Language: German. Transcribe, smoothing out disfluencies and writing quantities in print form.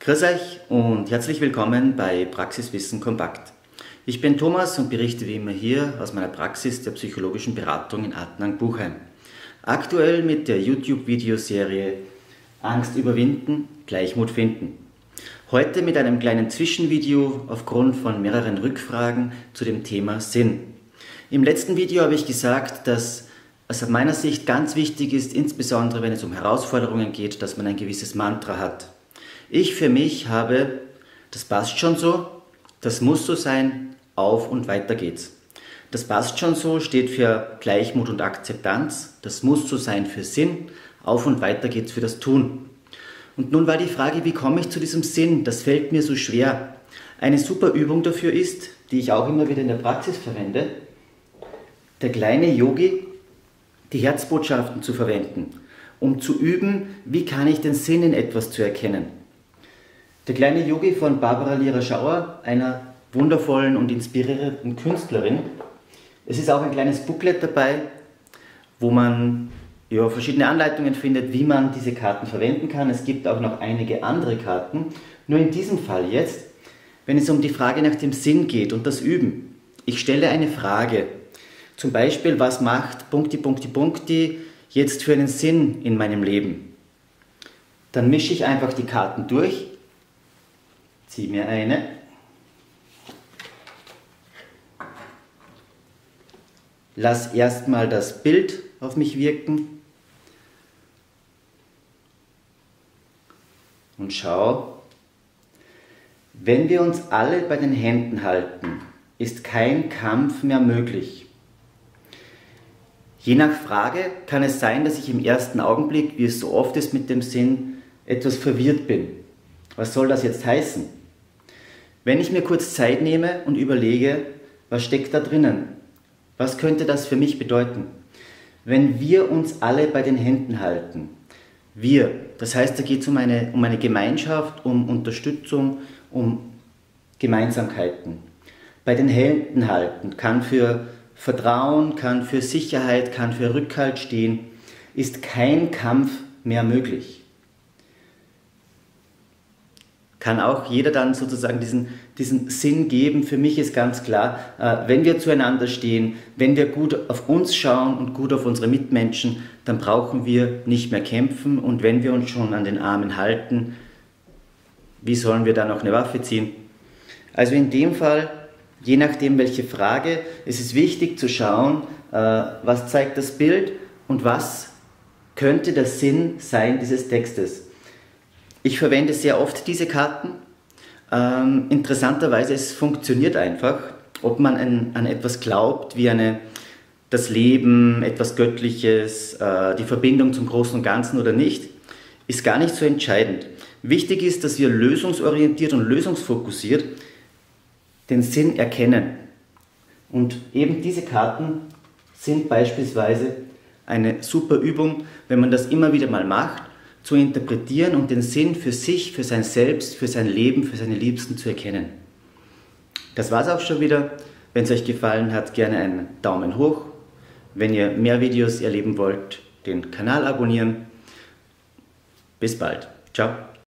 Grüß euch und herzlich willkommen bei Praxiswissen kompakt. Ich bin Thomas und berichte wie immer hier aus meiner Praxis der psychologischen Beratung in Attnang-Buchheim. Aktuell mit der YouTube-Videoserie Angst überwinden, Gleichmut finden. Heute mit einem kleinen Zwischenvideo aufgrund von mehreren Rückfragen zu dem Thema Sinn. Im letzten Video habe ich gesagt, dass es aus meiner Sicht ganz wichtig ist, insbesondere wenn es um Herausforderungen geht, dass man ein gewisses Mantra hat. Ich für mich habe, das passt schon so, das muss so sein, auf und weiter geht's. Das passt schon so steht für Gleichmut und Akzeptanz, das muss so sein für Sinn, auf und weiter geht's für das Tun. Und nun war die Frage, wie komme ich zu diesem Sinn? Das fällt mir so schwer. Eine super Übung dafür ist, die ich auch immer wieder in der Praxis verwende, der kleine Yogi, die Herzbotschaften zu verwenden, um zu üben, wie kann ich den Sinn in etwas zu erkennen. Der kleine Yogi von Barbara Lira-Schauer, einer wundervollen und inspirierenden Künstlerin. Es ist auch ein kleines Booklet dabei, wo man verschiedene Anleitungen findet, wie man diese Karten verwenden kann. Es gibt auch noch einige andere Karten. Nur in diesem Fall jetzt, wenn es um die Frage nach dem Sinn geht und das Üben. Ich stelle eine Frage, zum Beispiel, was macht Punkti jetzt für einen Sinn in meinem Leben? Dann mische ich einfach die Karten durch. Ziehe mir eine. Lass erstmal das Bild auf mich wirken. Und schau, wenn wir uns alle bei den Händen halten, ist kein Kampf mehr möglich. Je nach Frage kann es sein, dass ich im ersten Augenblick, wie es so oft ist mit dem Sinn, etwas verwirrt bin. Was soll das jetzt heißen? Wenn ich mir kurz Zeit nehme und überlege, was steckt da drinnen? Was könnte das für mich bedeuten? Wenn wir uns alle bei den Händen halten, das heißt, da geht es um eine Gemeinschaft, um Unterstützung, um Gemeinsamkeiten. Bei den Händen halten kann für Vertrauen, kann für Sicherheit, kann für Rückhalt stehen, ist kein Kampf mehr möglich. Kann auch jeder dann sozusagen diesen Sinn geben. Für mich ist ganz klar, wenn wir zueinander stehen, wenn wir gut auf uns schauen und gut auf unsere Mitmenschen, dann brauchen wir nicht mehr kämpfen. Und wenn wir uns schon an den Armen halten, wie sollen wir dann noch eine Waffe ziehen? Also in dem Fall, je nachdem welche Frage, ist es wichtig zu schauen, was zeigt das Bild und was könnte der Sinn sein dieses Textes. Ich verwende sehr oft diese Karten. Interessanterweise, es funktioniert einfach. Ob man an etwas glaubt, wie das Leben, etwas Göttliches, die Verbindung zum Großen und Ganzen oder nicht, ist gar nicht so entscheidend. Wichtig ist, dass wir lösungsorientiert und lösungsfokussiert den Sinn erkennen. Und eben diese Karten sind beispielsweise eine super Übung, wenn man das immer wieder mal macht, zu interpretieren und den Sinn für sich, für sein Selbst, für sein Leben, für seine Liebsten zu erkennen. Das war's auch schon wieder. Wenn es euch gefallen hat, gerne einen Daumen hoch. Wenn ihr mehr Videos erleben wollt, den Kanal abonnieren. Bis bald. Ciao.